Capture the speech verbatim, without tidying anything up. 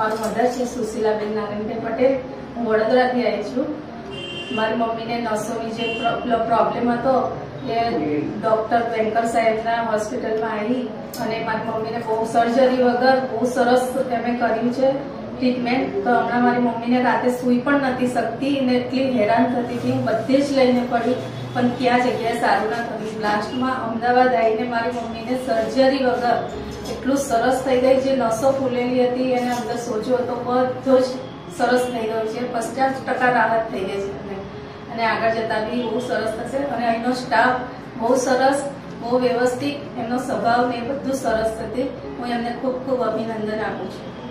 મારું મધર છે સુશીલાબેન નારાયણભાઈ પટેલ. હું વડોદરાથી આવી છું. મારી મમ્મીને નસોની જે પ્રોબ્લેમ હતો એ ડોક્ટર વેંકર સાહેબના હોસ્પિટલમાં આવી અને મારી મમ્મીને બહુ સર્જરી વગર બહુ સરસ અમે કર્યું છે ટ્રીટમેન્ટ. તો હમણાં મારી મમ્મીને રાતે સૂઈ પણ નથી શકતી અને એટલી હેરાન થતી હતી. હું બધે જ લઈને પડી પણ ક્યાં જગ્યાએ સારું ના થયું. લાસ્ટમાં અમદાવાદ આવીને મારી મમ્મીને સર્જરી વગર એટલું સરસ થઈ ગઈ. જે નસો ફૂલેલી હતી એને અંદર સોજો હતો બધો જ સરસ થઈ ગયો છે. પચાસ ટકા રાહત થઈ ગઈ છે અને આગળ જતા બી બહુ સરસ થશે. અને અહીંનો સ્ટાફ બહુ સરસ, બહુ વ્યવસ્થિત, એમનો સ્વભાવ ને બધું સરસ થશે. હું એમને ખૂબ ખૂબ અભિનંદન આપું છું.